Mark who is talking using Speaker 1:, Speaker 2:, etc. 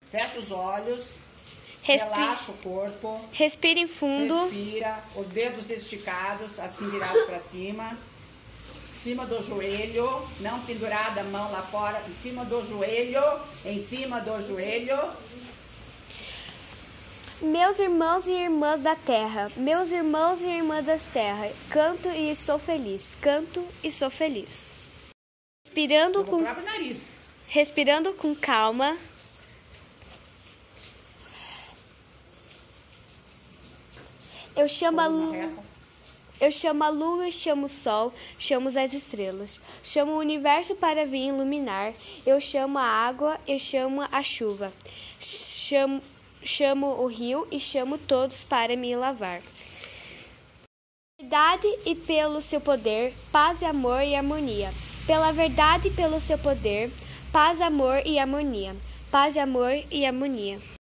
Speaker 1: Fecha os olhos. Relaxa o corpo.
Speaker 2: Respire fundo.
Speaker 1: Respira. Os dedos esticados, assim virados para cima. Em cima do joelho. Não pendurada a mão lá fora. Em cima do joelho. Em cima do joelho.
Speaker 2: Meus irmãos e irmãs da terra, meus irmãos e irmãs das terras, canto e sou feliz, canto e sou feliz. Respirando com calma. Eu chamo a lua e chamo o sol, chamo as estrelas. Chamo o universo para vir iluminar. Eu chamo a água, eu chamo a chuva. Chamo o rio e chamo todos para me lavar. Verdade e pelo seu poder, paz, amor e harmonia. Pela verdade e pelo seu poder, paz, amor e harmonia. Paz, amor e harmonia.